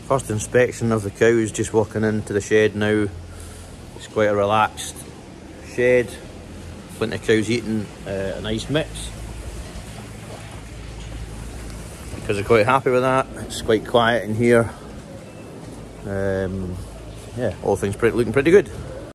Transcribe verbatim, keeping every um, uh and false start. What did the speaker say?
First inspection of the cows, just walking into the shed now. It's quite a relaxed shed. Plenty of cows eating uh, a nice mix. Because they're quite happy with that. It's quite quiet in here. Um, yeah, all things pretty, looking pretty good.